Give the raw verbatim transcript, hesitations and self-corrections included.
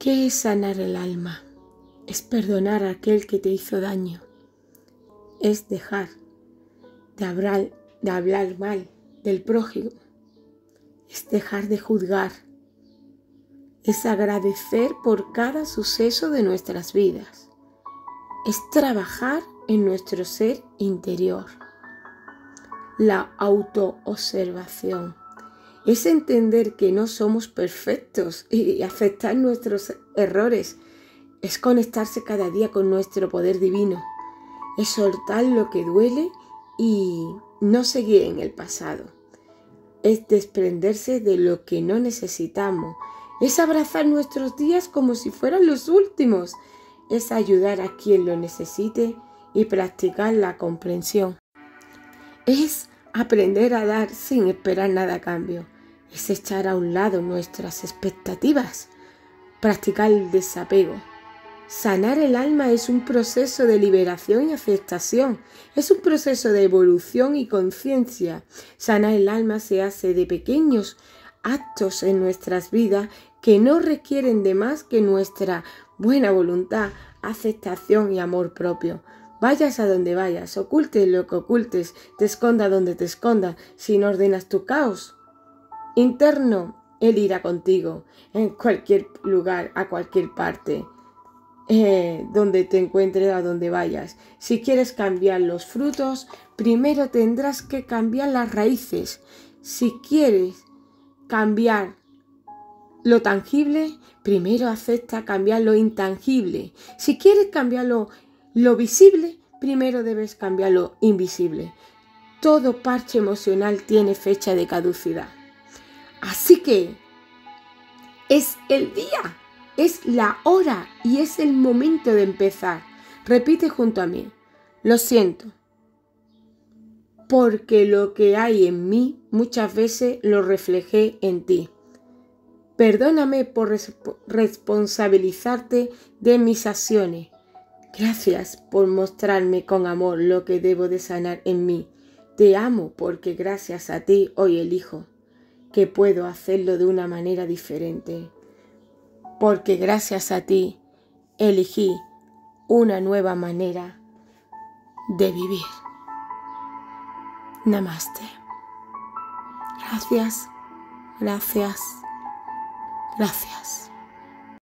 ¿Qué es sanar el alma? Es perdonar a aquel que te hizo daño. Es dejar de hablar, de hablar mal del prójimo. Es dejar de juzgar. Es agradecer por cada suceso de nuestras vidas. Es trabajar en nuestro ser interior. La autoobservación. Es entender que no somos perfectos y aceptar nuestros errores. Es conectarse cada día con nuestro poder divino. Es soltar lo que duele y no seguir en el pasado. Es desprenderse de lo que no necesitamos. Es abrazar nuestros días como si fueran los últimos. Es ayudar a quien lo necesite y practicar la comprensión. Es aprender a dar sin esperar nada a cambio. Es echar a un lado nuestras expectativas. Practicar el desapego. Sanar el alma es un proceso de liberación y aceptación. Es un proceso de evolución y conciencia. Sanar el alma se hace de pequeños actos en nuestras vidas que no requieren de más que nuestra buena voluntad, aceptación y amor propio. Vayas a donde vayas, ocultes lo que ocultes, te esconda donde te esconda, si no ordenas tu caos interno, Él irá contigo en cualquier lugar, a cualquier parte. Eh, donde te encuentres, a donde vayas. Si quieres cambiar los frutos, primero tendrás que cambiar las raíces. Si quieres cambiar lo tangible, primero acepta cambiar lo intangible. Si quieres cambiar lo, lo visible, primero debes cambiar lo invisible. Todo parche emocional tiene fecha de caducidad. Así que es el día. Es la hora y es el momento de empezar. Repite junto a mí. Lo siento. Porque lo que hay en mí muchas veces lo reflejé en ti. Perdóname por resp- responsabilizarte de mis acciones. Gracias por mostrarme con amor lo que debo de sanar en mí. Te amo porque gracias a ti hoy elijo que puedo hacerlo de una manera diferente. Porque gracias a ti elegí una nueva manera de vivir. Namaste. Gracias, gracias, gracias.